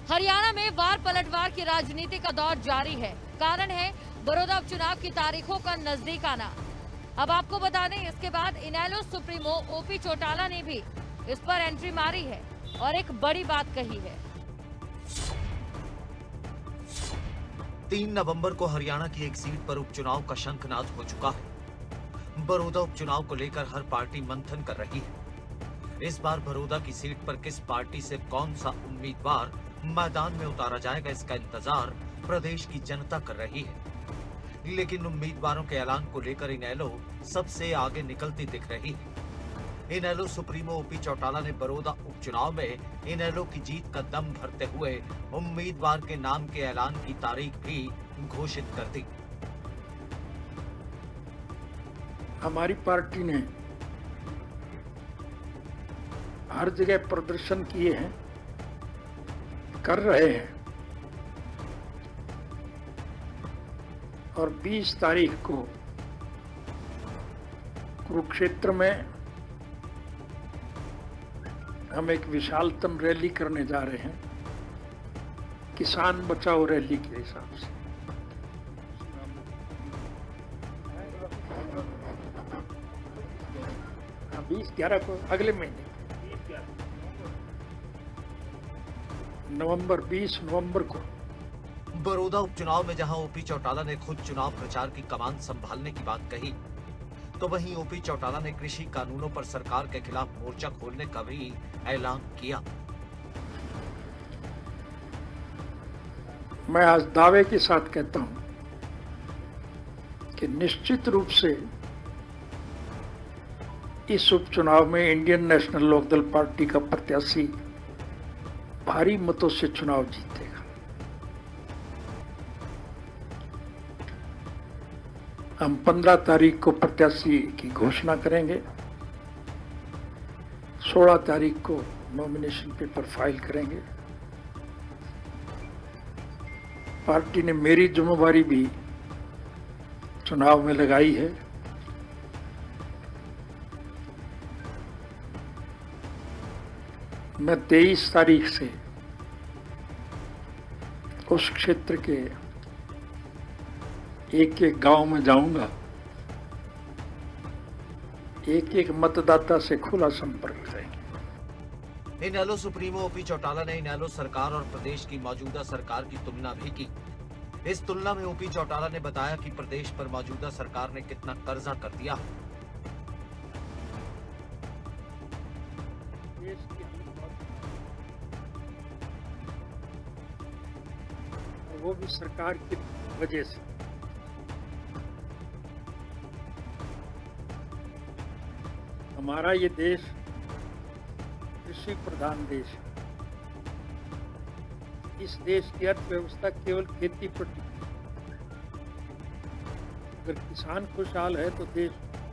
हरियाणा में वार पलटवार की राजनीति का दौर जारी है। कारण है बड़ौदा उपचुनाव की तारीखों का नजदीक आना। अब आपको बता दें, इसके बाद इनेलो सुप्रीमो ओपी चौटाला ने भी इस पर एंट्री मारी है और एक बड़ी बात कही है। 3 नवंबर को हरियाणा की एक सीट पर उपचुनाव का शंखनाद हो चुका है। बड़ौदा उपचुनाव को लेकर हर पार्टी मंथन कर रही है। इस बार बड़ौदा की सीट पर किस पार्टी से कौन सा उम्मीदवार मैदान में उतारा जाएगा, इसका इंतजार प्रदेश की जनता कर रही है। लेकिन उम्मीदवारों के ऐलान को लेकर इनेलो सबसे आगे निकलती दिख रही है। इनेलो सुप्रीमो ओपी चौटाला ने बड़ौदा उपचुनाव में इनेलो की जीत का दम भरते हुए उम्मीदवार के नाम के ऐलान की तारीख भी घोषित कर दी। हमारी पार्टी ने हर जगह प्रदर्शन किए हैं, कर रहे हैं और 20 तारीख को कुरुक्षेत्र में हम एक विशालतम रैली करने जा रहे हैं, किसान बचाओ रैली के हिसाब से। 20/11 को, अगले महीने नवंबर, 20 नवंबर को। बड़ौदा उपचुनाव में जहां ओपी चौटाला ने खुद चुनाव प्रचार की कमान संभालने की बात कही, तो वहीं ओपी चौटाला ने कृषि कानूनों पर सरकार के खिलाफ मोर्चा खोलने का भी ऐलान किया। मैं आज दावे के साथ कहता हूं कि निश्चित रूप से इस उपचुनाव में इंडियन नेशनल लोकदल पार्टी का प्रत्याशी भारी मतों से चुनाव जीतेगा। हम 15 तारीख को प्रत्याशी की घोषणा करेंगे। 16 तारीख को नॉमिनेशन पेपर फाइल करेंगे। पार्टी ने मेरी जिम्मेवारी भी चुनाव में लगाई है। मैं 23 तारीख से उस क्षेत्र के एक एक गांव में जाऊंगा, एक एक मतदाता से खुला संपर्क करेंगे। इनेलो सुप्रीमो ओपी चौटाला ने इनेलो सरकार और प्रदेश की मौजूदा सरकार की तुलना भी की। इस तुलना में ओपी चौटाला ने बताया कि प्रदेश पर मौजूदा सरकार ने कितना कर्जा कर दिया। वो भी सरकार की वजह से। हमारा ये देश कृषि प्रधान देश है। इस देश की अर्थव्यवस्था केवल खेती पर टिकी है। अगर किसान खुशहाल है तो देश।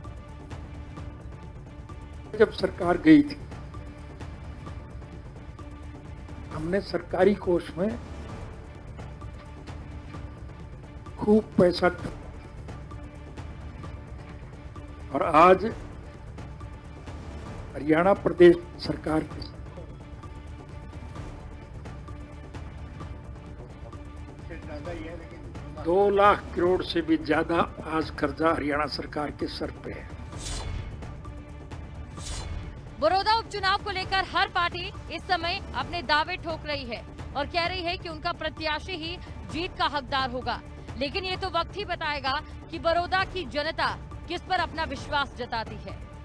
जब सरकार गई थी, हमने सरकारी कोष में खूब पैसा और आज हरियाणा प्रदेश सरकार के 2 लाख करोड़ से भी ज्यादा आज कर्जा हरियाणा सरकार के सर पे है। बड़ौदा उपचुनाव को लेकर हर पार्टी इस समय अपने दावे ठोक रही है और कह रही है कि उनका प्रत्याशी ही जीत का हकदार होगा। लेकिन ये तो वक्त ही बताएगा कि बड़ौदा की जनता किस पर अपना विश्वास जताती है।